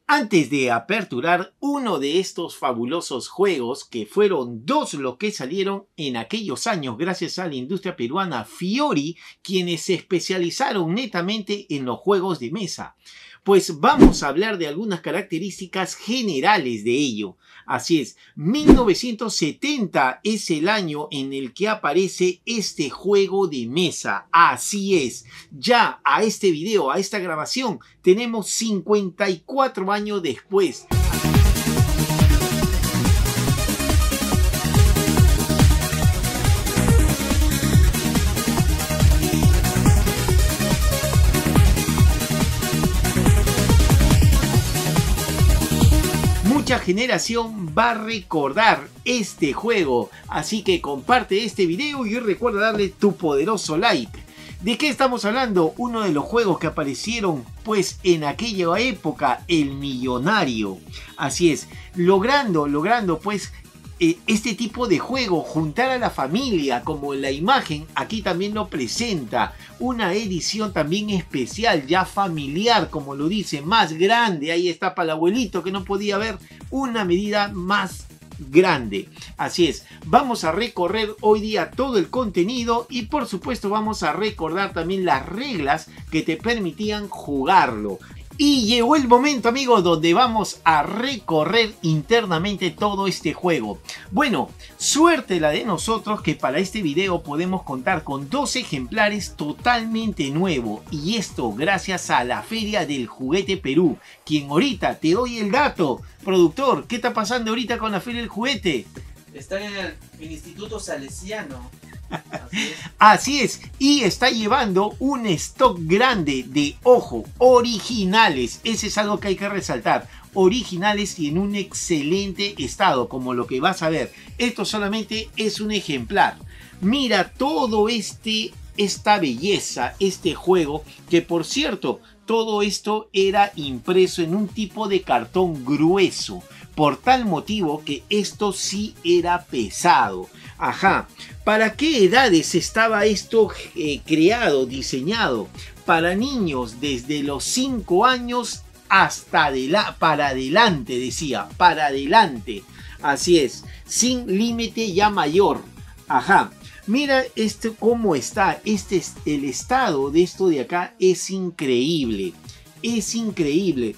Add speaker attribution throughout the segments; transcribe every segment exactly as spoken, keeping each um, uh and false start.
Speaker 1: Antes de aperturar uno de estos fabulosos juegos, que fueron dos los que salieron en aquellos años gracias a la industria peruana Fiori, quienes se especializaron netamente en los juegos de mesa, pues vamos a hablar de algunas características generales de ello. Así es, mil novecientos setenta es el año en el que aparece este juego de mesa. Así es, ya a este video, a esta grabación, tenemos cincuenta y cuatro años después. Mucha generación va a recordar este juego, así que comparte este video y recuerda darle tu poderoso like. ¿De qué estamos hablando? Uno de los juegos que aparecieron pues en aquella época, el Millonario. Así es, logrando, logrando pues eh, este tipo de juego, juntar a la familia, como en la imagen aquí también lo presenta. Una edición también especial, ya familiar, como lo dice, más grande. Ahí está para el abuelito que no podía ver, una medida más grande. Así es, vamos a recorrer hoy día todo el contenido y por supuesto vamos a recordar también las reglas que te permitían jugarlo. Y llegó el momento, amigos, donde vamos a recorrer internamente todo este juego. Bueno, suerte la de nosotros que para este video podemos contar con dos ejemplares totalmente nuevos. Y esto gracias a la Feria del Juguete Perú, quien ahorita te doy el dato. Productor, ¿qué está pasando ahorita con la Feria del Juguete?
Speaker 2: Está en el, el Instituto Salesiano. Así es.
Speaker 1: Así es, y está llevando un stock grande de, ojo, originales. Ese es algo que hay que resaltar. Originales y en un excelente estado, como lo que vas a ver. Esto solamente es un ejemplar. Mira todo este, esta belleza, este juego, que por cierto, todo esto era impreso en un tipo de cartón grueso. Por tal motivo que esto sí era pesado. Ajá, ¿para qué edades estaba esto eh, creado, diseñado? Para niños desde los cinco años hasta para adelante, decía, para adelante. Así es, sin límite ya mayor. Ajá, mira este cómo está, este es el estado de esto de acá, es increíble, es increíble.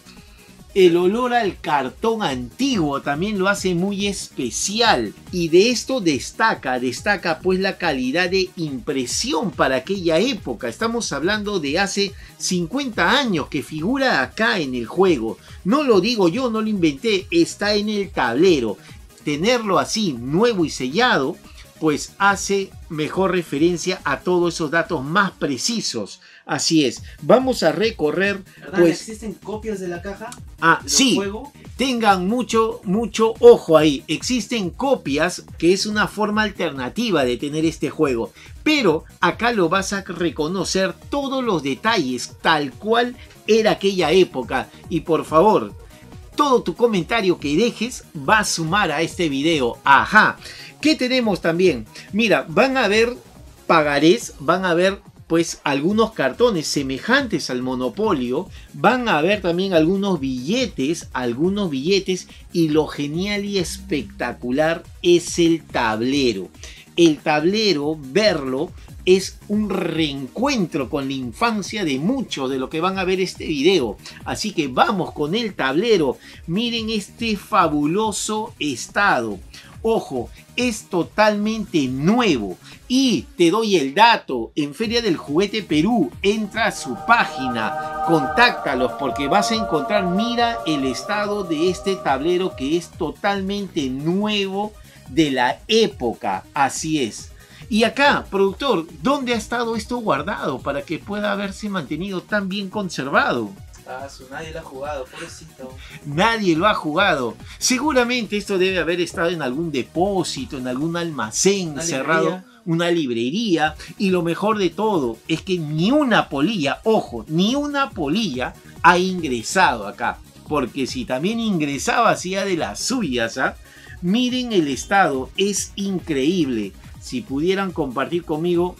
Speaker 1: El olor al cartón antiguo también lo hace muy especial. Y de esto destaca, destaca pues la calidad de impresión para aquella época. Estamos hablando de hace cincuenta años que figura acá en el juego. No lo digo yo, no lo inventé, está en el tablero. Tenerlo así, nuevo y sellado, pues hace mejor referencia a todos esos datos más precisos. Así es, vamos a recorrer. Pues,
Speaker 2: ¿existen copias de la caja?
Speaker 1: Ah, sí, juego? Tengan mucho, mucho ojo ahí. Existen copias, que es una forma alternativa de tener este juego. Pero acá lo vas a reconocer todos los detalles, tal cual era aquella época. Y por favor, todo tu comentario que dejes va a sumar a este video. Ajá. ¿Qué tenemos también? Mira, van a ver pagarés, van a ver pues algunos cartones semejantes al Monopolio, van a ver también algunos billetes, algunos billetes y lo genial y espectacular es el tablero. El tablero, verlo, es un reencuentro con la infancia de muchos de lo que van a ver este video. Así que vamos con el tablero. Miren este fabuloso estado. Ojo, es totalmente nuevo. Y te doy el dato, en Feria del Juguete Perú, entra a su página, contáctalos porque vas a encontrar, mira el estado de este tablero que es totalmente nuevo de la época. Así es. Y acá, productor, ¿dónde ha estado esto guardado para que pueda haberse mantenido tan bien conservado?
Speaker 2: Ah, nadie lo ha jugado, pobrecito.
Speaker 1: Nadie lo ha jugado. Seguramente esto debe haber estado en algún depósito, en algún almacén una cerrado, librería. Una librería. Y lo mejor de todo es que ni una polilla, ojo, ni una polilla ha ingresado acá. Porque si también ingresaba, hacía de las suyas, ¿ah? Miren el estado, es increíble. Si pudieran compartir conmigo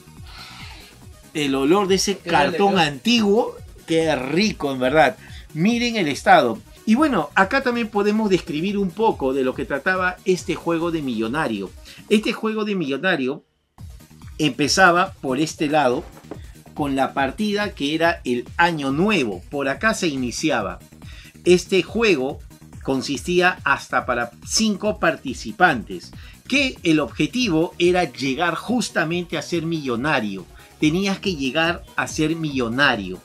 Speaker 1: el olor de ese cartón antiguo, qué rico en verdad. Miren el estado. Y bueno, acá también podemos describir un poco de lo que trataba este juego de millonario. Este juego de millonario empezaba por este lado con la partida que era el año nuevo. Por acá se iniciaba. Este juego consistía hasta para cinco participantes, que el objetivo era llegar justamente a ser millonario. Tenías que llegar a ser millonario.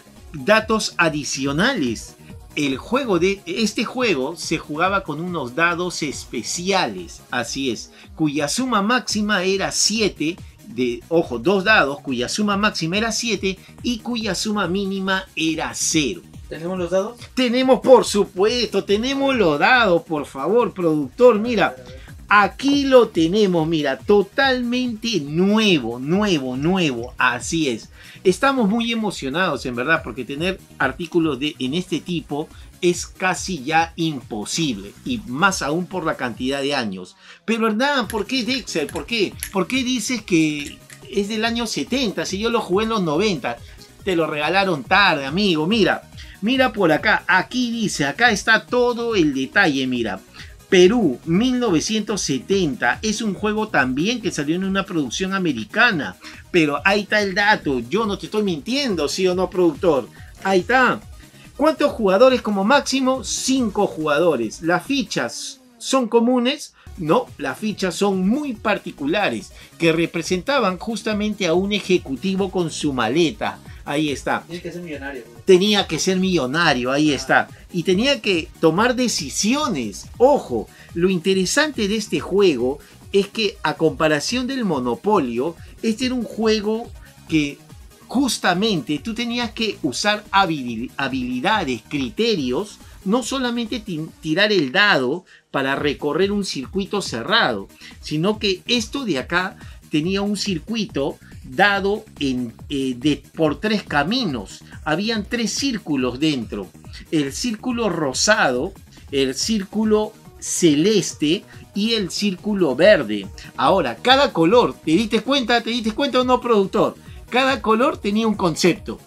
Speaker 1: Datos adicionales. El juego de este juego se jugaba con unos dados especiales, así es, cuya suma máxima era siete, de, ojo, dos dados cuya suma máxima era siete y cuya suma mínima era cero.
Speaker 2: ¿Tenemos los dados?
Speaker 1: Tenemos, por supuesto, tenemos los dados, por favor, productor, mira. Aquí lo tenemos, mira, totalmente nuevo, nuevo, nuevo, así es. Estamos muy emocionados, en verdad, porque tener artículos de, en este tipo es casi ya imposible, y más aún por la cantidad de años. Pero Hernán, ¿por qué Dexter? ¿Por qué? ¿Por qué dices que es del año setenta? Si yo lo jugué en los noventa, te lo regalaron tarde, amigo. Mira, mira por acá, aquí dice, acá está todo el detalle, mira. Perú, mil novecientos setenta, es un juego también que salió en una producción americana, pero ahí está el dato, yo no te estoy mintiendo, ¿sí o no, productor? Ahí está. ¿Cuántos jugadores como máximo? cinco jugadores. ¿Las fichas son comunes? No, las fichas son muy particulares, que representaban justamente a un ejecutivo con su maleta. Ahí está.
Speaker 2: Tiene que ser millonario.
Speaker 1: Tenía que ser millonario, ahí está. Y tenía que tomar decisiones. Ojo, lo interesante de este juego es que, a comparación del Monopolio, este era un juego que justamente tú tenías que usar habilidades, criterios, no solamente tirar el dado para recorrer un circuito cerrado, sino que esto de acá tenía un circuito dado en, eh, de, por tres caminos. Habían tres círculos dentro. El círculo rosado, el círculo celeste y el círculo verde. Ahora, cada color, ¿te diste cuenta? ¿Te diste cuenta o no, productor? Cada color tenía un concepto.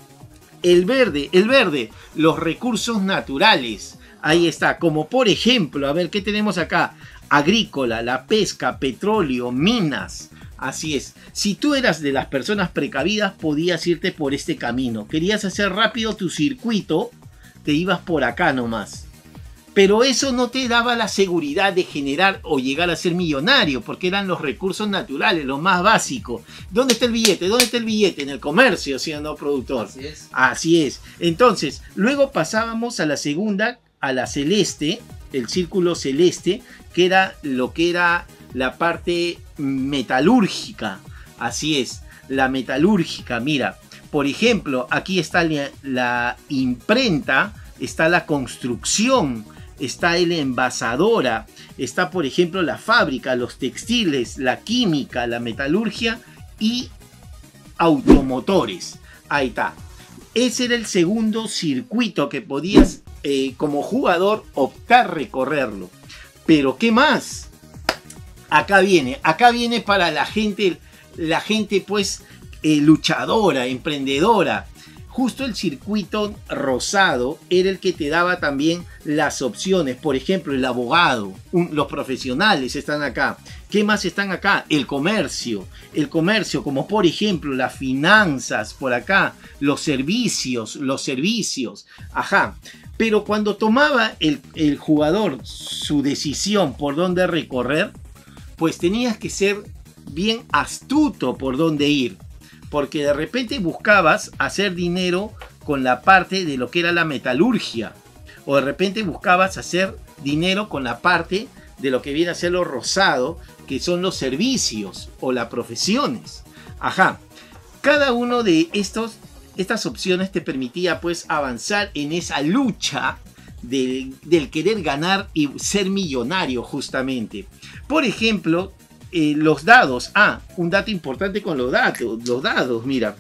Speaker 1: El verde, el verde, los recursos naturales. Ahí está, como por ejemplo, a ver, ¿qué tenemos acá? Agrícola, la pesca, petróleo, minas. Así es, si tú eras de las personas precavidas, podías irte por este camino. Querías hacer rápido tu circuito, te ibas por acá nomás. Pero eso no te daba la seguridad de generar o llegar a ser millonario, porque eran los recursos naturales, lo más básico. ¿Dónde está el billete? ¿Dónde está el billete? En el comercio, ¿sí o no, productor?
Speaker 2: Así es.
Speaker 1: Así es. Entonces, luego pasábamos a la segunda, a la celeste, el círculo celeste, que era lo que era la parte metalúrgica. Así es, la metalúrgica. Mira, por ejemplo, aquí está la, la imprenta, está la construcción, está la envasadora, está por ejemplo la fábrica, los textiles, la química, la metalurgia y automotores. Ahí está. Ese era el segundo circuito que podías eh, como jugador optar recorrerlo. Pero ¿qué más? Acá viene, acá viene para la gente, la gente pues eh, luchadora, emprendedora. Justo el circuito rosado era el que te daba también las opciones. Por ejemplo, el abogado, un, los profesionales están acá. ¿Qué más están acá? El comercio. El comercio, como por ejemplo las finanzas, por acá. Los servicios, los servicios. Ajá. Pero cuando tomaba el, el jugador su decisión por dónde recorrer, pues tenías que ser bien astuto por dónde ir. Porque de repente buscabas hacer dinero con la parte de lo que era la metalurgia. O de repente buscabas hacer dinero con la parte de lo que viene a ser lo rosado, que son los servicios o las profesiones. Ajá. Cada uno de estos, estas opciones te permitía pues avanzar en esa lucha del, del querer ganar y ser millonario justamente. Por ejemplo, Eh, los dados. Ah, un dato importante con los datos. Los dados, mira.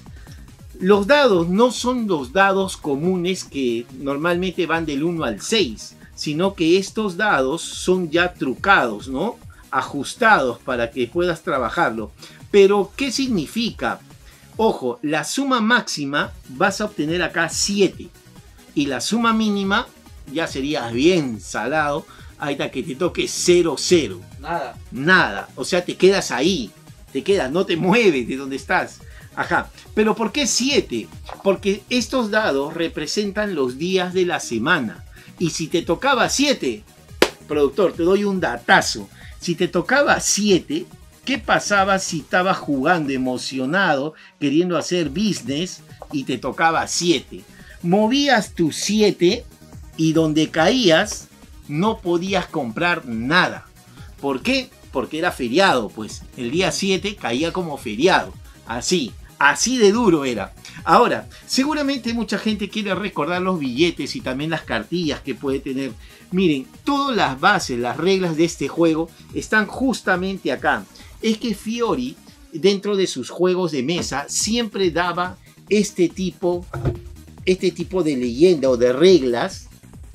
Speaker 1: Los dados no son los dados comunes que normalmente van del uno al seis, sino que estos dados son ya trucados, ¿no? Ajustados para que puedas trabajarlo. Pero, ¿qué significa? Ojo, la suma máxima vas a obtener acá siete. Y la suma mínima ya serías bien salado. Ahí está, que te toque cero cero.
Speaker 2: Nada.
Speaker 1: Nada. O sea, te quedas ahí. Te quedas, no te mueves de donde estás. Ajá. Pero ¿por qué siete? Porque estos dados representan los días de la semana. Y si te tocaba siete, productor, te doy un datazo. Si te tocaba siete, ¿qué pasaba si estabas jugando emocionado, queriendo hacer business y te tocaba siete? Movías tu siete y donde caías no podías comprar nada. ¿Por qué? Porque era feriado, pues el día siete caía como feriado. Así, así de duro era. Ahora, seguramente mucha gente quiere recordar los billetes y también las cartillas que puede tener. Miren, todas las bases, las reglas de este juego están justamente acá. Es que Fiori, dentro de sus juegos de mesa, siempre daba este tipo, este tipo de leyenda o de reglas,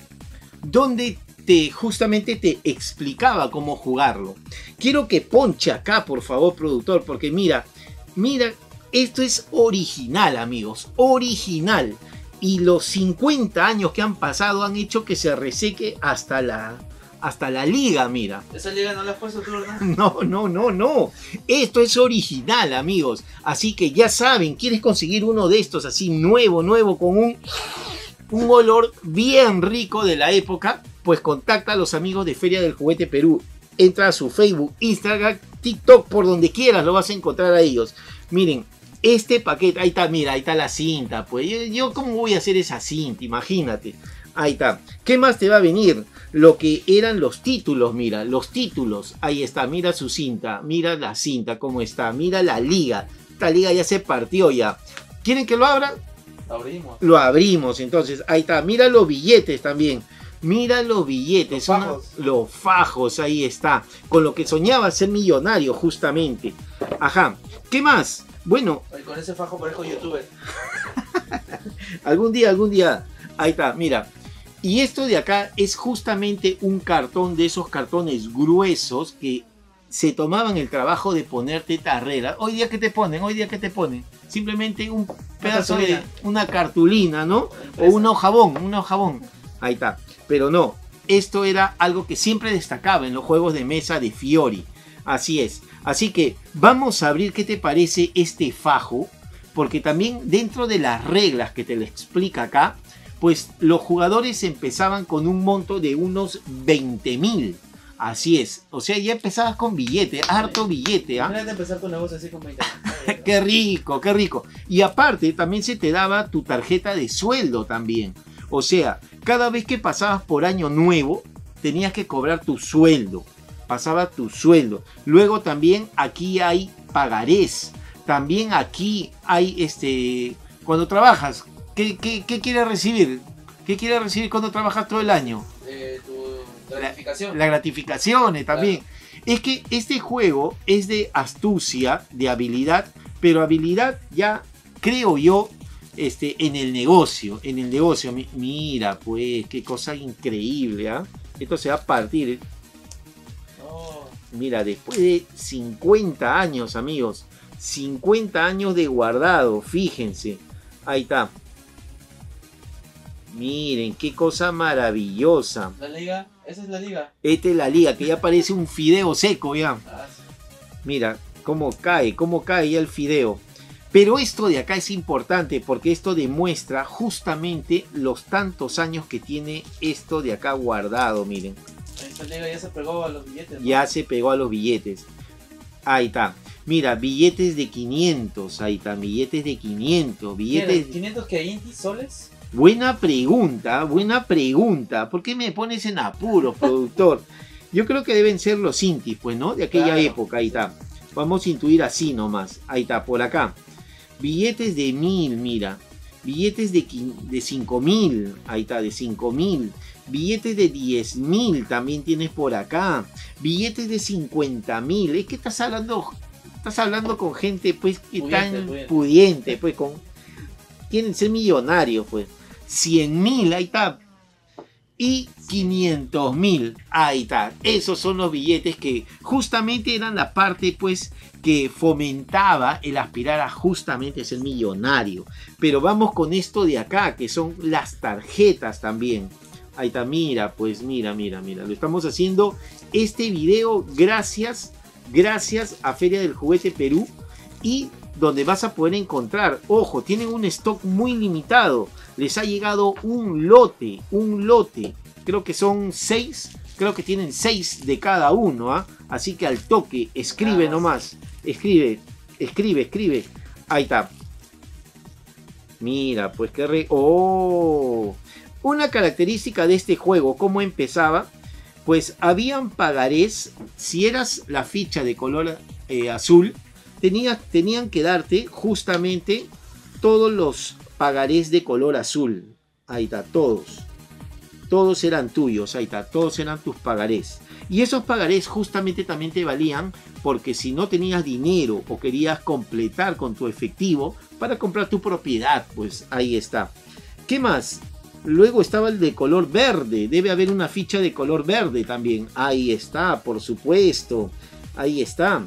Speaker 1: donde te, justamente te explicaba cómo jugarlo. Quiero que ponche acá, por favor, productor, porque mira, mira, esto es original, amigos, original. Y los cincuenta años que han pasado han hecho que se reseque hasta la, hasta la liga, mira.
Speaker 2: ¿Esa liga no la has puesto tú, verdad?
Speaker 1: No, no, no, no. Esto es original, amigos. Así que ya saben, ¿quieres conseguir uno de estos así nuevo, nuevo, con un, un olor bien rico de la época? Pues contacta a los amigos de Feria del Juguete Perú. Entra a su Facebook, Instagram, TikTok, por donde quieras lo vas a encontrar a ellos. Miren, este paquete, ahí está, mira, ahí está la cinta. Pues yo, yo ¿cómo voy a hacer esa cinta? Imagínate. Ahí está. ¿Qué más te va a venir? Lo que eran los títulos, mira, los títulos. Ahí está, mira su cinta, mira la cinta, cómo está, mira la liga. Esta liga ya se partió ya. ¿Quieren que lo abra?
Speaker 2: Lo abrimos.
Speaker 1: Lo abrimos, entonces, ahí está. Mira los billetes también. Mira los billetes,
Speaker 2: los fajos.
Speaker 1: Una, los fajos, ahí está. Con lo que soñaba ser millonario, justamente. Ajá. ¿Qué más? Bueno.
Speaker 2: Ay, con ese fajo parezco youtuber.
Speaker 1: algún día, algún día. Ahí está, mira. Y esto de acá es justamente un cartón de esos cartones gruesos que se tomaban el trabajo de ponerte tarrera. Hoy día, ¿qué te ponen? Hoy día, ¿qué te ponen? Simplemente un pedazo
Speaker 2: una
Speaker 1: de una cartulina, ¿no? O un hojabón, un hojabón. Ahí está. Pero no, esto era algo que siempre destacaba en los juegos de mesa de Fiori. Así es. Así que vamos a abrir, ¿qué te parece este fajo? Porque también dentro de las reglas que te lo explica acá, pues los jugadores empezaban con un monto de unos veinte mil. Así es. O sea, ya empezabas con billete, harto billete. ¿Ah?
Speaker 2: Imagínate empezar tu negocio así con veinte mil.
Speaker 1: Qué rico, qué rico. Y aparte también se te daba tu tarjeta de sueldo también. O sea, cada vez que pasabas por año nuevo, tenías que cobrar tu sueldo. Pasaba tu sueldo. Luego también aquí hay pagarés. También aquí hay, este, cuando trabajas, ¿qué, qué, qué quieres recibir? ¿Qué quieres recibir cuando trabajas todo el año?
Speaker 2: Eh, tu gratificación.
Speaker 1: La, la gratificaciones también.
Speaker 2: Claro.
Speaker 1: Es que este juego es de astucia, de habilidad, pero habilidad ya, creo yo, Este, en el negocio, en el negocio, mira pues, qué cosa increíble, ¿ah? ¿eh? Esto se va a partir,
Speaker 2: Oh.
Speaker 1: mira, después de cincuenta años, amigos, cincuenta años de guardado, fíjense, ahí está, miren, qué cosa maravillosa.
Speaker 2: La liga, esa es la liga.
Speaker 1: Esta es la liga, que ya parece un fideo seco, ya,
Speaker 2: Ah, sí.
Speaker 1: mira, cómo cae, cómo cae ya el fideo. Pero esto de acá es importante porque esto demuestra justamente los tantos años que tiene esto de acá guardado, miren.
Speaker 2: Esta liga ya se pegó a los billetes, ¿no?
Speaker 1: Ya se pegó a los billetes. Ahí está. Mira, billetes de quinientos, ahí está, billetes de quinientos, billetes...
Speaker 2: ¿quinientos que Inti soles?
Speaker 1: Buena pregunta, buena pregunta. ¿Por qué me pones en apuros, productor? Yo creo que deben ser los Intis, pues, ¿no? De aquella
Speaker 2: Claro.
Speaker 1: época, ahí está. Vamos a intuir así nomás. Ahí está, por acá. Billetes de mil, mira. Billetes de, de cinco mil. Ahí está, de cinco mil. Billetes de diez mil también tienes por acá. Billetes de cincuenta mil. Es que estás hablando, estás hablando con gente pues que
Speaker 2: Pudiente,
Speaker 1: tan
Speaker 2: pudiente.
Speaker 1: pudiente, pues con... Quieren ser millonarios, pues. cien mil, ahí está. Y quinientos mil, ahí está. Esos son los billetes que justamente eran la parte pues que fomentaba el aspirar a justamente ser millonario. Pero vamos con esto de acá, que son las tarjetas también. Ahí está, mira, pues mira, mira, mira. Lo estamos haciendo este video gracias, gracias a Feria del Juguete Perú. Y donde vas a poder encontrar, ojo, tienen un stock muy limitado. Les ha llegado un lote, un lote. Creo que son seis, creo que tienen seis de cada uno. ¿ah? Así que al toque, escribe nomás. Escribe, escribe, escribe. Ahí está. Mira, pues qué re... ¡Oh! Una característica de este juego, ¿cómo empezaba? Pues habían pagarés, si eras la ficha de color eh, azul, tenía, tenían que darte justamente todos los pagarés de color azul. Ahí está, todos. Todos eran tuyos, ahí está, todos eran tus pagarés. Y esos pagarés justamente también te valían porque si no tenías dinero o querías completar con tu efectivo para comprar tu propiedad, pues ahí está. ¿Qué más? Luego estaba el de color verde. Debe haber una ficha de color verde también. Ahí está, por supuesto. Ahí está.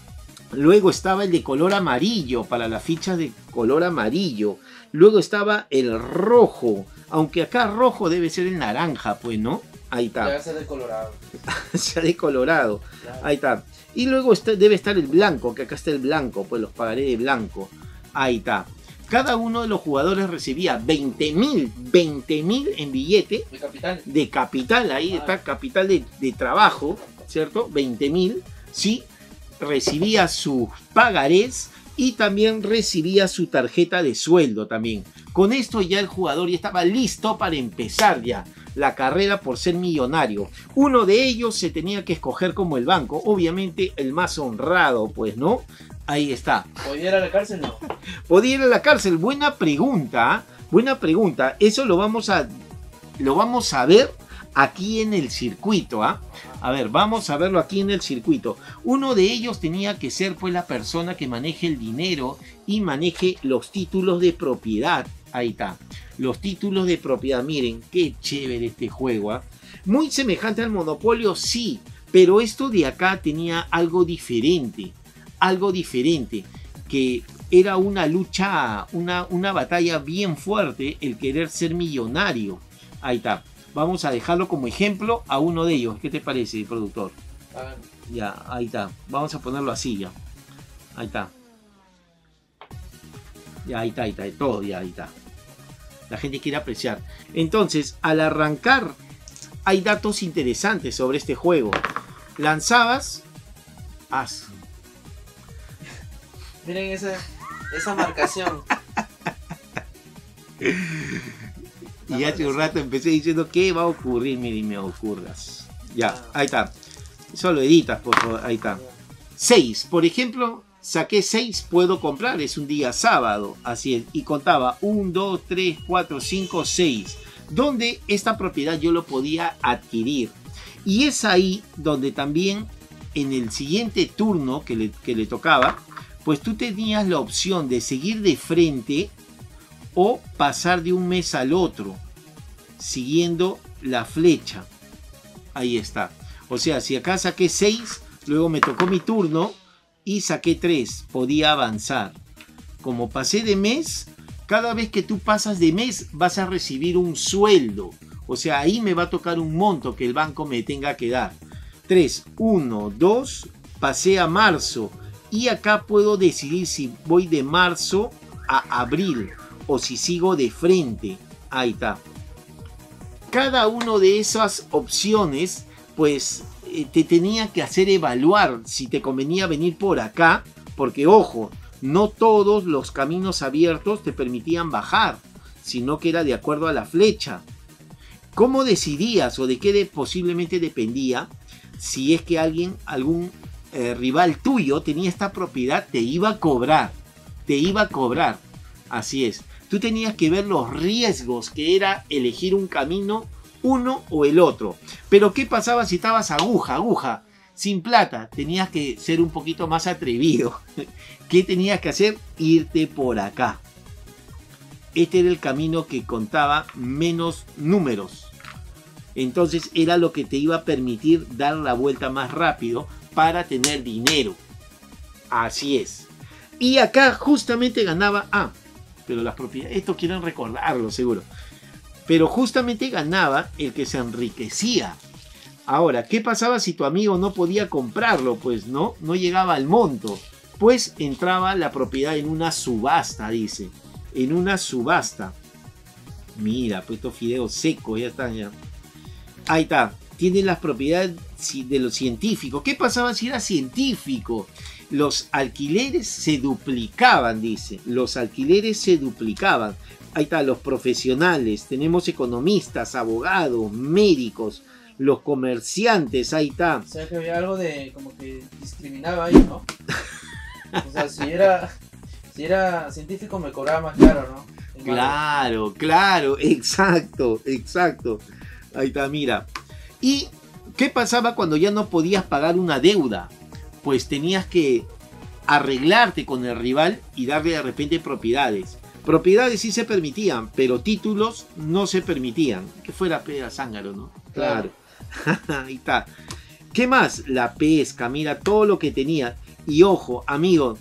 Speaker 1: Luego estaba el de color amarillo para la ficha de color amarillo. Luego estaba el rojo. Aunque acá rojo debe ser el naranja, pues, ¿no? Ahí está.
Speaker 2: Ya se ha decolorado.
Speaker 1: Se ha decolorado.
Speaker 2: Claro.
Speaker 1: Ahí está. Y luego está, debe estar el blanco, que acá está el blanco, pues los pagaré de blanco. Ahí está. Cada uno de los jugadores recibía veinte mil, veinte mil en billete.
Speaker 2: De capital.
Speaker 1: De capital, ahí
Speaker 2: Ah.
Speaker 1: está, capital de, de trabajo, ¿cierto? veinte mil, sí. Recibía sus pagarés y también recibía su tarjeta de sueldo también. Con esto ya el jugador ya estaba listo para empezar ya la carrera por ser millonario. Uno de ellos se tenía que escoger como el banco, obviamente el más honrado, pues, ¿no? Ahí está.
Speaker 2: ¿Podía ir a la cárcel? No.
Speaker 1: ¿Podía ir a la cárcel? Buena pregunta, buena pregunta. Eso lo vamos a, lo vamos a ver aquí en el circuito, ¿ah? A ver, vamos a verlo aquí en el circuito. Uno de ellos tenía que ser pues la persona que maneje el dinero y maneje los títulos de propiedad. Ahí está. Los títulos de propiedad. Miren, qué chévere este juego, ¿ah? Muy semejante al Monopolio, sí. Pero esto de acá tenía algo diferente. Algo diferente. Que era una lucha, una, una batalla bien fuerte el querer ser millonario. Ahí está. Vamos a dejarlo como ejemplo a uno de ellos. ¿Qué te parece, productor?
Speaker 2: Ah,
Speaker 1: Ya, ahí está. Vamos a ponerlo así ya. Ahí está. Ya, ahí está, ahí está. Todo ya, ahí está. La gente quiere apreciar. Entonces, al arrancar, hay datos interesantes sobre este juego. Lanzabas... Haz.
Speaker 2: miren esa, esa marcación.
Speaker 1: Y hace un rato empecé diciendo ¿qué va a ocurrir? Miren, me ocurras. Ya, ahí está. Solo editas, por favor. Ahí está. seis, por ejemplo, saqué seis, puedo comprar. Es un día sábado. Así es. Y contaba uno, dos, tres, cuatro, cinco, seis. Donde esta propiedad yo lo podía adquirir. Y es ahí donde también en el siguiente turno que le, que le tocaba, pues tú tenías la opción de seguir de frente o pasar de un mes al otro, siguiendo la flecha. Ahí está. O sea, si acá saqué seis, luego me tocó mi turno y saqué tres, podía avanzar. Como pasé de mes, cada vez que tú pasas de mes vas a recibir un sueldo. O sea, ahí me va a tocar un monto que el banco me tenga que dar. tres, uno, dos, pasé a marzo. Y acá puedo decidir si voy de marzo a abril o si sigo de frente. Ahí está. Cada una de esas opciones, pues eh, te tenía que hacer evaluar si te convenía venir por acá. Porque ojo, no todos los caminos abiertos te permitían bajar, sino que era de acuerdo a la flecha. ¿Cómo decidías o de qué de, posiblemente dependía? Si es que alguien, algún eh, rival tuyo tenía esta propiedad, te iba a cobrar. Te iba a cobrar. Así es. Tú tenías que ver los riesgos que era elegir un camino, uno o el otro. Pero ¿qué pasaba si estabas aguja, aguja, sin plata? Tenías que ser un poquito más atrevido. ¿Qué tenías que hacer? Irte por acá. Este era el camino que contaba menos números. Entonces era lo que te iba a permitir dar la vuelta más rápido para tener dinero. Así es. Y acá justamente ganaba... Ah, pero las propiedades... Esto quieren recordarlo seguro. Pero justamente ganaba el que se enriquecía. Ahora, ¿qué pasaba si tu amigo no podía comprarlo? Pues no, no llegaba al monto. Pues entraba la propiedad en una subasta, dice. En una subasta. Mira, pues estos fideos secos ya están ya. Ahí está. Tienen las propiedades de los científicos. ¿Qué pasaba si era científico? Los alquileres se duplicaban, dice. Los alquileres se duplicaban. Ahí está, los profesionales. Tenemos economistas, abogados, médicos, los comerciantes. Ahí está.
Speaker 2: O sea que había algo de como que discriminaba ahí, ¿no? O sea, si era, si era científico me cobraba más caro, ¿no?
Speaker 1: Claro, claro, exacto, exacto. Ahí está, mira. ¿Y qué pasaba cuando ya no podías pagar una deuda? Pues tenías que arreglarte con el rival y darle de repente propiedades. Propiedades sí se permitían, pero títulos no se permitían. Que fuera pega zángaro, ¿no? Claro. Ahí está. ¿Qué más? La pesca, mira todo lo que tenía. Y ojo, amigo,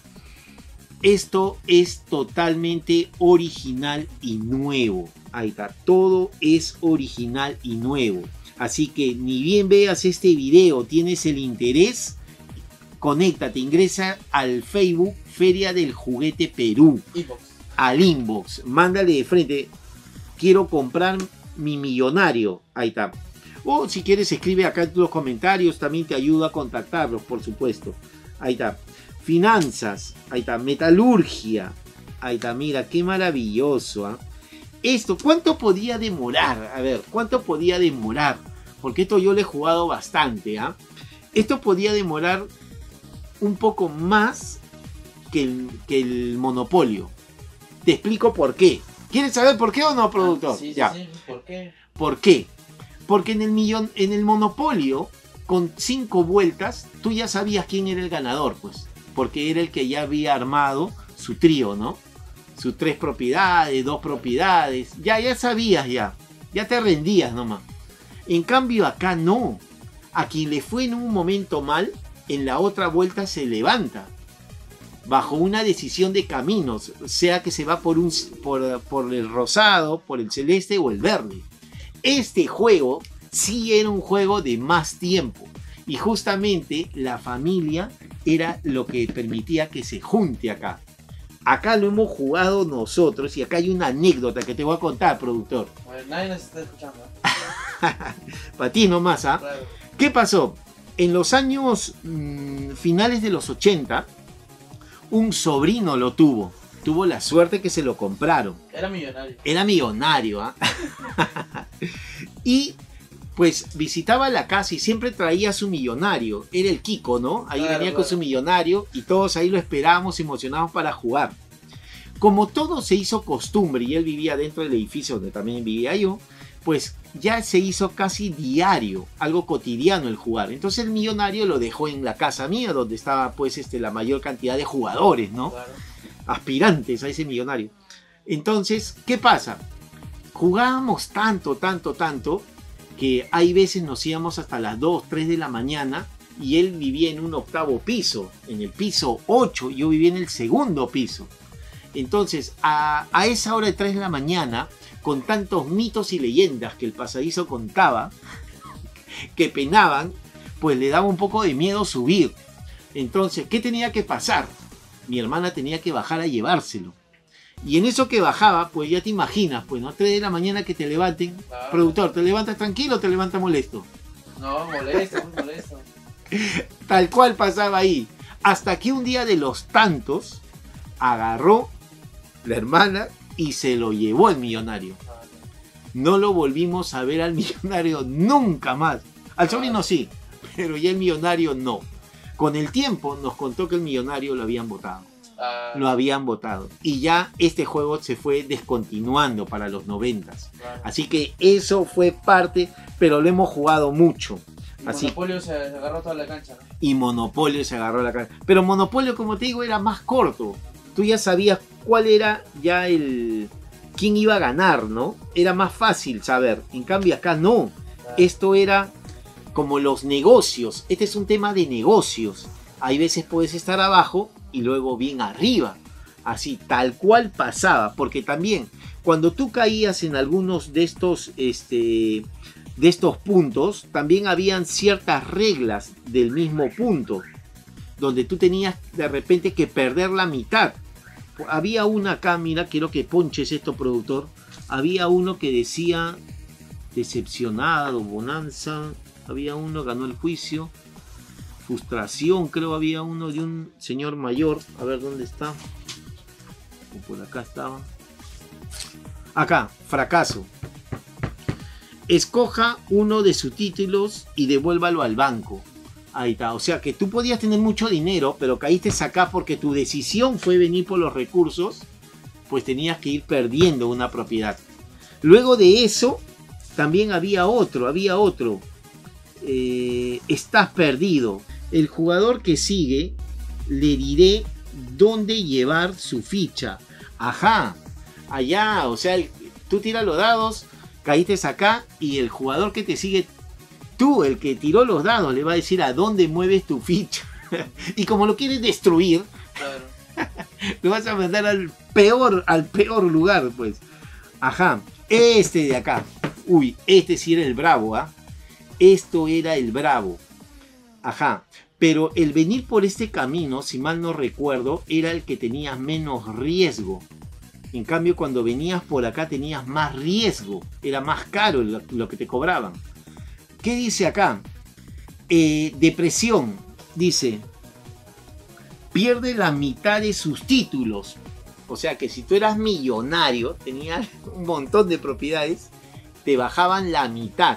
Speaker 1: esto es totalmente original y nuevo. Ahí está, todo es original y nuevo. Así que ni bien veas este video, tienes el interés, conéctate, ingresa al Facebook Feria del Juguete Perú.
Speaker 2: Inbox.
Speaker 1: Al inbox, mándale de frente, quiero comprar mi millonario. Ahí está. O si quieres escribe acá en los comentarios, también te ayudo a contactarlos, por supuesto. Ahí está. Finanzas. Ahí está. Metalurgia. Ahí está. Mira, qué maravilloso. ¿eh? Esto, ¿cuánto podía demorar? A ver, ¿cuánto podía demorar? Porque esto yo lo he jugado bastante. ¿eh? Esto podía demorar un poco más que el, que el Monopolio. Te explico por qué. ¿Quieres saber por qué o no, productor?
Speaker 2: Ah, sí, sí,
Speaker 1: ya.
Speaker 2: sí. ¿Por qué?
Speaker 1: ¿Por qué? Porque en el, millón, en el Monopolio, con cinco vueltas, tú ya sabías quién era el ganador, pues. Porque era el que ya había armado su trío, ¿no? Sus tres propiedades, dos propiedades. Ya, ya sabías ya. Ya te rendías nomás. En cambio acá no. A quien le fue en un momento mal, en la otra vuelta se levanta. Bajo una decisión de caminos. Sea que se va por, un, por, por el rosado, por el celeste o el verde. Este juego sí era un juego de más tiempo. Y justamente la familia era lo que permitía que se junte acá. Acá lo hemos jugado nosotros y acá hay una anécdota que te voy a contar, productor.
Speaker 2: A ver, nadie nos está escuchando.
Speaker 1: Para ti nomás, ¿ah?
Speaker 2: Claro.
Speaker 1: ¿Qué pasó? En los años mmm, finales de los ochenta, un sobrino lo tuvo. Tuvo la suerte que se lo compraron.
Speaker 2: Era millonario.
Speaker 1: Era millonario, ¿ah? Y pues visitaba la casa y siempre traía a su millonario. Era el Kiko, ¿no? Ahí
Speaker 2: Claro,
Speaker 1: venía
Speaker 2: claro.
Speaker 1: con su millonario y todos ahí lo esperábamos emocionados para jugar. Como todo se hizo costumbre y él vivía dentro del edificio donde también vivía yo, pues ya se hizo casi diario, algo cotidiano el jugar. Entonces el millonario lo dejó en la casa mía, donde estaba pues este, la mayor cantidad de jugadores, ¿no?
Speaker 2: Claro.
Speaker 1: Aspirantes a ese millonario. Entonces, ¿qué pasa? Jugábamos tanto, tanto, tanto, que hay veces nos íbamos hasta las dos, tres de la mañana y él vivía en un octavo piso, en el piso ocho, yo vivía en el segundo piso. Entonces, a, a esa hora de tres de la mañana, con tantos mitos y leyendas que el pasadizo contaba, que penaban, pues le daba un poco de miedo subir. Entonces, ¿qué tenía que pasar? Mi hermana tenía que bajar a llevárselo. Y en eso que bajaba, pues ya te imaginas, pues, ¿no? tres de la mañana que te levanten.
Speaker 2: Claro.
Speaker 1: Productor, ¿te levantas tranquilo o te levantas molesto?
Speaker 2: No, molesto, muy molesto.
Speaker 1: Tal cual pasaba ahí. Hasta que un día de los tantos, agarró la hermana y se lo llevó el millonario.
Speaker 2: Ah,
Speaker 1: No lo volvimos a ver al millonario nunca más. Al sobrino sí, pero ya el millonario no. Con el tiempo nos contó que el millonario lo habían votado.
Speaker 2: ah,
Speaker 1: Lo habían votado. Y ya este juego se fue descontinuando para los noventas.
Speaker 2: claro.
Speaker 1: Así que eso fue parte, pero lo hemos jugado mucho.
Speaker 2: Y
Speaker 1: Así,
Speaker 2: Monopolio se agarró toda la cancha, ¿no?
Speaker 1: y Monopolio se agarró la cara. Pero Monopolio, como te digo, era más corto. Tú ya sabías cuál era ya el... quién iba a ganar, ¿no? Era más fácil saber. En cambio acá no.
Speaker 2: Claro.
Speaker 1: Esto era como los negocios. Este es un tema de negocios. Hay veces puedes estar abajo y luego bien arriba. Así, tal cual pasaba. Porque también cuando tú caías en algunos de estos, este, de estos puntos, también habían ciertas reglas del mismo punto, donde tú tenías de repente que perder la mitad. Había una acá, mira, quiero que ponches esto, productor. Había uno que decía decepcionado, bonanza. Había uno, ganó el juicio. Frustración, creo había uno de un señor mayor. A ver dónde está. O por acá estaba. Acá, fracaso. Escoja uno de sus títulos y devuélvalo al banco. Ahí está, o sea que tú podías tener mucho dinero, pero caíste acá porque tu decisión fue venir por los recursos, pues tenías que ir perdiendo una propiedad. Luego de eso, también había otro, había otro. Eh, estás perdido. El jugador que sigue, le diré dónde llevar su ficha. Ajá, allá, o sea, el, tú tiras los dados, caíste acá y el jugador que te sigue, tú, el que tiró los dados, le va a decir a dónde mueves tu ficha. Y como lo quieres destruir, claro, lo vas a mandar al peor, al peor lugar, pues. Ajá, este de acá. Uy, este sí era el bravo, ¿ah? ¿eh? Esto era el bravo. Ajá, pero el venir por este camino, si mal no recuerdo, era el que tenía menos riesgo. En cambio, cuando venías por acá tenías más riesgo. Era más caro lo, lo que te cobraban. ¿Qué dice acá? Eh, depresión. Dice, pierde la mitad de sus títulos. O sea que si tú eras millonario, tenías un montón de propiedades, te bajaban la mitad.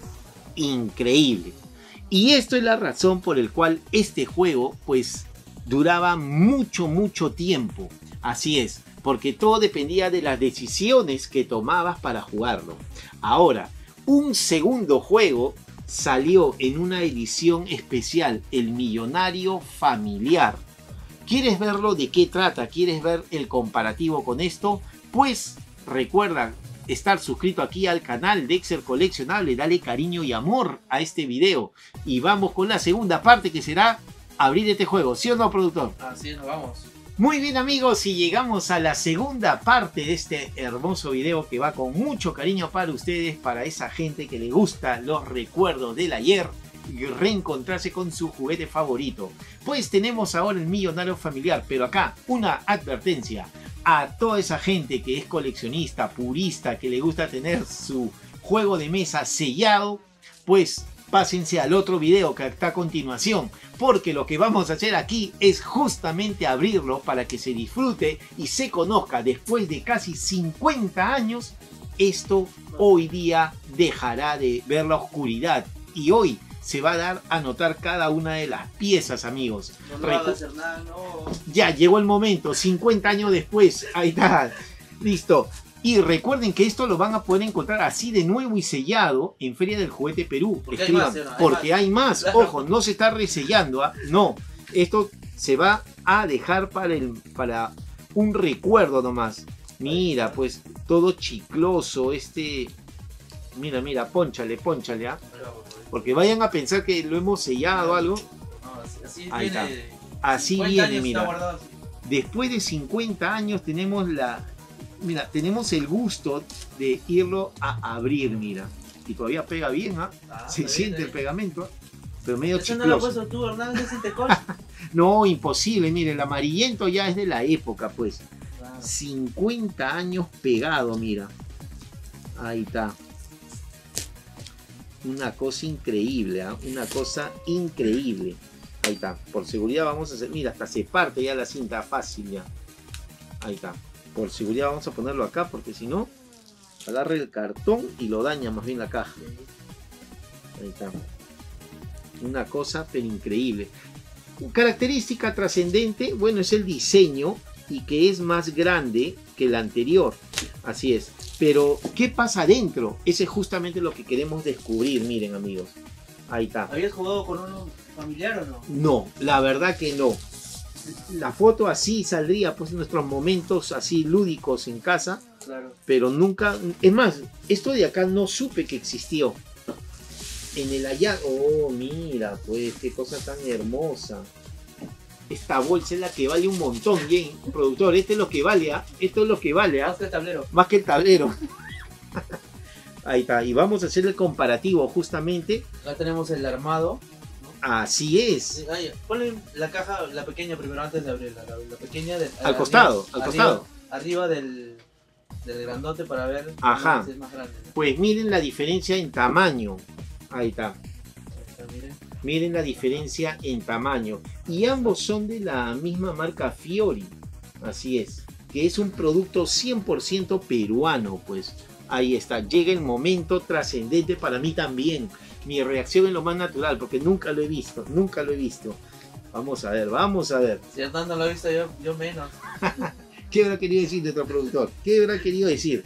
Speaker 1: Increíble. Y esto es la razón por el cual este juego pues duraba mucho, mucho tiempo. Así es, porque todo dependía de las decisiones que tomabas para jugarlo. Ahora, un segundo juego salió en una edición especial, el Millonario Familiar. ¿Quieres verlo? ¿De qué trata? ¿Quieres ver el comparativo con esto? Pues recuerda estar suscrito aquí al canal Dexter Coleccionable, dale cariño y amor a este video. Y vamos con la segunda parte, que será abrir este juego, ¿sí o no, productor?
Speaker 2: Así nos vamos.
Speaker 1: Muy bien, amigos, y llegamos a la segunda parte de este hermoso video que va con mucho cariño para ustedes, para esa gente que le gusta los recuerdos del ayer y reencontrarse con su juguete favorito. Pues tenemos ahora el Millonario Familiar, pero acá una advertencia a toda esa gente que es coleccionista, purista, que le gusta tener su juego de mesa sellado, pues pásense al otro video que está a continuación, porque lo que vamos a hacer aquí es justamente abrirlo para que se disfrute y se conozca. Después de casi cincuenta años, esto hoy día dejará de ver la oscuridad y hoy se va a dar a notar cada una de las piezas, amigos.
Speaker 2: No, no va a hacer nada, no.
Speaker 1: Ya llegó el momento, cincuenta años después, ahí está, listo. Y recuerden que esto lo van a poder encontrar así de nuevo y sellado en Feria del Juguete Perú.
Speaker 2: Porque
Speaker 1: Escriban,
Speaker 2: hay más, ¿no? hay
Speaker 1: porque
Speaker 2: más.
Speaker 1: hay más.
Speaker 2: Claro.
Speaker 1: Ojo, no se está resellando, ¿eh? No, esto se va a dejar para, el, para un recuerdo nomás. Mira, pues todo chicloso, este... Mira, mira, pónchale, pónchale, ¿ah? ¿eh? Porque vayan a pensar que lo hemos sellado o algo.
Speaker 2: No, así, así
Speaker 1: Ahí
Speaker 2: viene,
Speaker 1: está. Así viene, mira. Después de cincuenta años tenemos la... Mira, tenemos el gusto de irlo a abrir, mira. Y todavía pega bien, ¿ah?
Speaker 2: Ah,
Speaker 1: Se siente
Speaker 2: bien,
Speaker 1: el pegamento, pero medio
Speaker 2: ¿eso no lo has
Speaker 1: chicloso.
Speaker 2: puesto tú, Hernán? ¿Ese te coche?
Speaker 1: No, imposible, mire, el amarillento ya es de la época, pues.
Speaker 2: Claro.
Speaker 1: cincuenta años pegado, mira. Ahí está. Una cosa increíble, ¿eh? Una cosa increíble. Ahí está. Por seguridad vamos a hacer... Mira, hasta se parte ya la cinta fácil ya. Ahí está. Por seguridad vamos a ponerlo acá porque si no, agarra el cartón y lo daña más bien la caja. Ahí está. Una cosa pero increíble. Característica trascendente, bueno, es el diseño y que es más grande que el anterior. Así es. Pero, ¿qué pasa adentro? Ese es justamente lo que queremos descubrir, miren, amigos. Ahí está.
Speaker 2: ¿Habías jugado con uno familiar o no?
Speaker 1: No, la verdad que no. La foto así saldría, pues, nuestros momentos así lúdicos en casa.
Speaker 2: Claro.
Speaker 1: Pero nunca... Es más, esto de acá no supe que existió. En el allá... Oh, mira, pues, qué cosa tan hermosa. Esta bolsa es la que vale un montón, Jane. Productor, este es lo que vale, ¿ah? Esto es lo que vale, ¿ah?
Speaker 2: Más que el tablero.
Speaker 1: Más que el tablero. Ahí está, y vamos a hacer el comparativo justamente.
Speaker 2: Acá tenemos el armado.
Speaker 1: Así es.
Speaker 2: Sí, ay, ponle la caja, la pequeña primero antes de abrirla. La, la pequeña del,
Speaker 1: Al costado, al
Speaker 2: arriba,
Speaker 1: costado.
Speaker 2: Arriba del, del grandote para ver
Speaker 1: Ajá.
Speaker 2: si es más grande, ¿no?
Speaker 1: Pues miren la diferencia en tamaño. Ahí está.
Speaker 2: Ahí está, miren.
Speaker 1: Miren la diferencia en tamaño. Y ambos son de la misma marca Fiori. Así es. Que es un producto cien por ciento peruano, pues. Ahí está. Llega el momento trascendente para mí también. Mi reacción es lo más natural, porque nunca lo he visto. Nunca lo he visto. Vamos a ver, vamos a ver.
Speaker 2: Si Hernán no lo ha visto, yo, yo menos.
Speaker 1: ¿Qué habrá querido decir nuestro productor? ¿Qué habrá querido decir?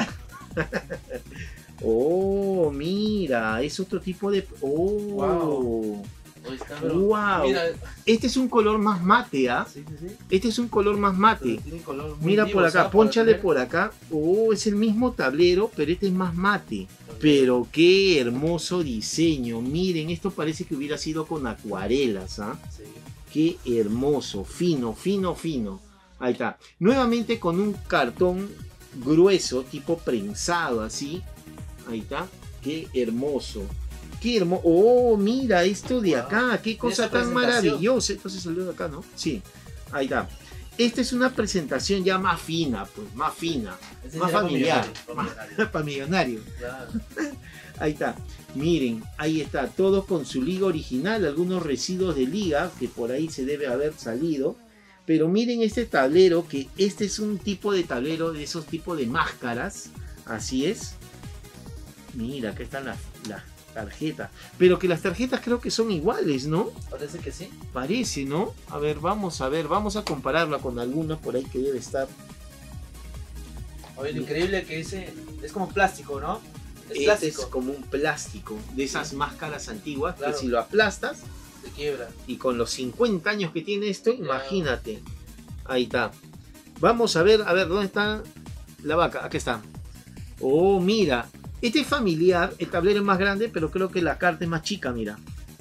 Speaker 1: Oh, mira, es otro tipo de... Oh,
Speaker 2: Wow. Ahí está, pero,
Speaker 1: wow.
Speaker 2: Mira,
Speaker 1: Este es un color más mate, ¿ah?
Speaker 2: sí, sí, sí.
Speaker 1: Este es un color más
Speaker 2: Pero
Speaker 1: mate.
Speaker 2: tiene color muy
Speaker 1: Mira
Speaker 2: vivo,
Speaker 1: por
Speaker 2: o sea,
Speaker 1: acá,
Speaker 2: para
Speaker 1: pónchale
Speaker 2: tener-
Speaker 1: por acá. Oh, es el mismo tablero, pero este es más mate. Pero qué hermoso diseño. Miren, esto parece que hubiera sido con acuarelas, ¿ah?
Speaker 2: Sí.
Speaker 1: Qué hermoso, fino, fino, fino. Ahí está. Nuevamente con un cartón grueso, tipo prensado, así. Ahí está. Qué hermoso. Qué hermoso. Oh, mira esto de acá. Qué cosa
Speaker 2: esa
Speaker 1: tan
Speaker 2: presentación.
Speaker 1: maravillosa. Entonces salió de acá, ¿no? Sí. Ahí está. Esta es una presentación ya más fina, pues, más fina.
Speaker 2: Ese
Speaker 1: Más
Speaker 2: será
Speaker 1: familiar.
Speaker 2: para millonario,
Speaker 1: Para millonario.
Speaker 2: claro.
Speaker 1: Ahí está. Miren, ahí está. Todo con su liga original. Algunos residuos de liga que por ahí se debe haber salido. Pero miren este tablero, que este es un tipo de tablero de esos tipos de máscaras. Así es. Mira, acá están las, las tarjetas. Pero que las tarjetas creo que son iguales, ¿no?
Speaker 2: Parece que sí.
Speaker 1: Parece, ¿no? A ver, vamos a ver. Vamos a compararla con alguna por ahí que debe estar.
Speaker 2: Oye, lo increíble que ese es como plástico, ¿no? Es
Speaker 1: Este
Speaker 2: plástico.
Speaker 1: es como un plástico de esas máscaras antiguas.
Speaker 2: Claro.
Speaker 1: Que si lo aplastas,
Speaker 2: Se quiebra.
Speaker 1: y con los cincuenta años que tiene esto,
Speaker 2: Ya.
Speaker 1: imagínate. Ahí está. Vamos a ver, a ver, ¿dónde está la vaca? Aquí está. Oh, mira. Este es familiar, el tablero es más grande, pero creo que la carta es más chica, mira.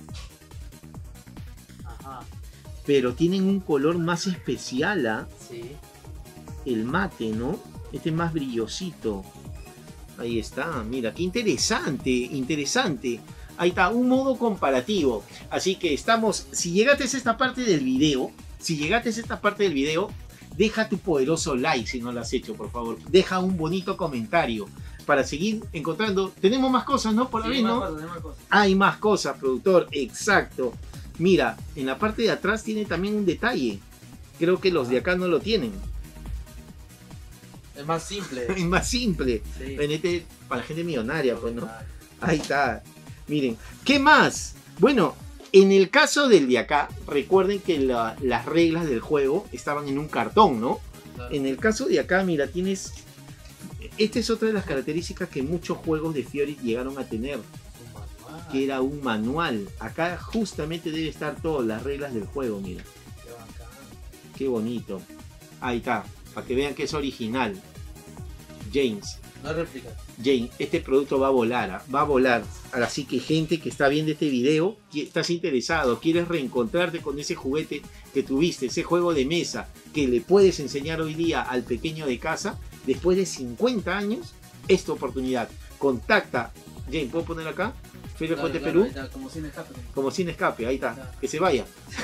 Speaker 2: Ajá.
Speaker 1: Pero tienen un color más especial, ¿ah?
Speaker 2: Sí.
Speaker 1: El mate, ¿no? Este es más brillosito. Ahí está, mira, qué interesante, interesante. Ahí está, un modo comparativo. Así que estamos, si llegaste a esta parte del video, si llegaste a esta parte del video, deja tu poderoso like si no lo has hecho, por favor. Deja un bonito comentario para seguir encontrando. Tenemos más cosas, ¿no? Por
Speaker 2: Sí,
Speaker 1: ahí,
Speaker 2: más
Speaker 1: ¿no?
Speaker 2: cosas, más cosas.
Speaker 1: Hay más cosas, productor, exacto. Mira, en la parte de atrás tiene también un detalle. Creo que los de acá no lo tienen.
Speaker 2: Es más simple.
Speaker 1: Es más simple.
Speaker 2: Sí.
Speaker 1: En este, para la gente millonaria, pues, ¿no? Ahí está. Miren, ¿qué más? Bueno, en el caso del de acá, recuerden que la- las reglas del juego estaban en un cartón, ¿no?
Speaker 2: Claro.
Speaker 1: En el caso de acá, mira, tienes... Esta es otra de las características que muchos juegos de Fiori llegaron a tener,
Speaker 2: Un manual.
Speaker 1: que era un manual. Acá justamente debe estar todas las reglas del juego, mira.
Speaker 2: Qué bacán.
Speaker 1: Qué bonito. Ahí está, para que vean que es original. James.
Speaker 2: No réplica.
Speaker 1: Jane, este producto va a volar, ¿ah? Va a volar. Así que gente que está viendo este video, que estás interesado, quieres reencontrarte con ese juguete que tuviste, ese juego de mesa que le puedes enseñar hoy día al pequeño de casa, después de cincuenta años, es tu oportunidad. Contacta, Jane, ¿puedo poner acá? Feria
Speaker 2: Claro,
Speaker 1: Fuente
Speaker 2: claro,
Speaker 1: Perú,
Speaker 2: ahí está, como sin escape.
Speaker 1: como sin escape, ahí está,
Speaker 2: Claro.
Speaker 1: que se vaya.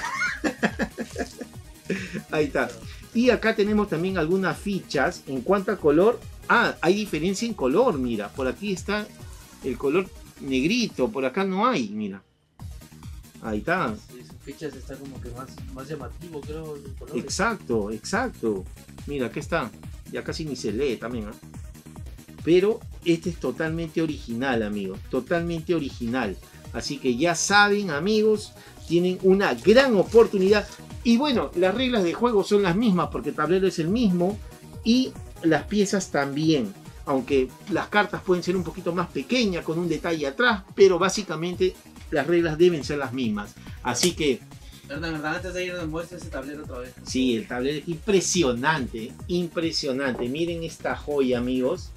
Speaker 1: Ahí está. Y acá tenemos también algunas fichas en cuanto a color. Ah, hay diferencia en color, mira. Por aquí está el color negrito, por acá no hay, mira. Ahí está.
Speaker 2: Sí, sus fichas está como que más, más llamativo, creo, el color.
Speaker 1: Exacto, exacto. Mira, aquí está. Ya casi ni se lee también, ¿ah? Pero este es totalmente original, amigos. Totalmente original. Así que ya saben, amigos, tienen una gran oportunidad. Y bueno, las reglas de juego son las mismas porque el tablero es el mismo y las piezas también. Aunque las cartas pueden ser un poquito más pequeñas con un detalle atrás, pero básicamente las reglas deben ser las mismas. Así que
Speaker 2: Hernán, Hernán, antes de ir, nos muestra ese tablero otra vez.
Speaker 1: sí, el tablero es impresionante, impresionante. Miren esta joya, amigos.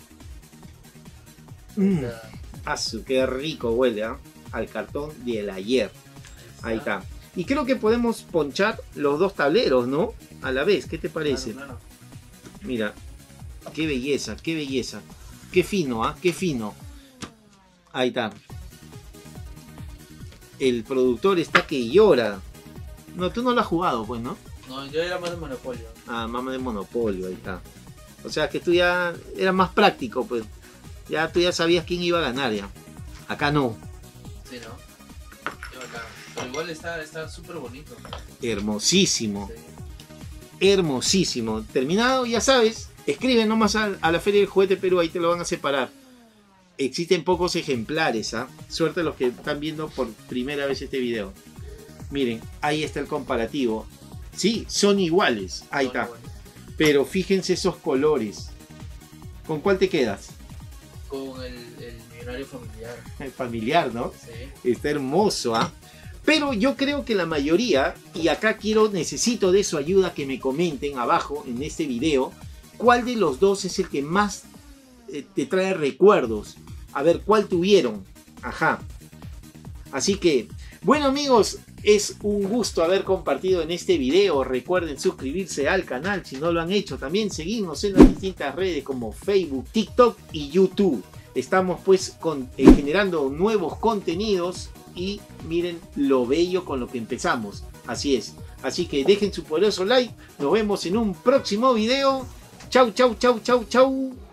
Speaker 1: Mm,
Speaker 2: Está-
Speaker 1: asu, qué rico huele, ¿ah? Al cartón del ayer. Ahí está. Y creo que podemos ponchar los dos tableros, ¿no? A la vez, ¿qué te parece?
Speaker 2: Claro, claro.
Speaker 1: Mira, qué belleza, qué belleza. Qué fino, ¿ah? ¿eh? Qué fino. Ahí está. El productor está que llora. No, tú no lo has jugado, pues, ¿no?
Speaker 2: No, yo era más de Monopolio.
Speaker 1: Ah, mamá de Monopolio, ahí está. O sea que tú ya eras más práctico, pues. Ya tú ya sabías quién iba a ganar, ya. Acá no.
Speaker 2: Sí, ¿no? Qué bacán. Pero igual está está súper bonito.
Speaker 1: Hermosísimo.
Speaker 2: Sí.
Speaker 1: Hermosísimo. Terminado, ya sabes. Escribe nomás a, a la Feria del Juguete Perú, ahí te lo van a separar. Existen pocos ejemplares, ¿ah? ¿eh? Suerte los que están viendo por primera vez este video. Miren, ahí está el comparativo. Sí, son iguales. Ahí
Speaker 2: Son
Speaker 1: está.
Speaker 2: iguales.
Speaker 1: Pero fíjense esos colores. ¿Con cuál te quedas?
Speaker 2: Con el, el millonario familiar.
Speaker 1: El familiar, ¿no?
Speaker 2: Sí.
Speaker 1: Está hermoso, ¿ah? ¿eh? Pero yo creo que la mayoría, y acá quiero, necesito de su ayuda, que me comenten abajo en este video, cuál de los dos es el que más eh, te trae recuerdos. A ver, ¿cuál tuvieron? Ajá. Así que, bueno amigos, es un gusto haber compartido en este video. Recuerden suscribirse al canal si no lo han hecho. También seguirnos en las distintas redes como Facebook, TikTok y YouTube. Estamos pues con, eh, generando nuevos contenidos y miren lo bello con lo que empezamos. Así es. Así que dejen su poderoso like. Nos vemos en un próximo video. Chau, chau, chau, chau, chau.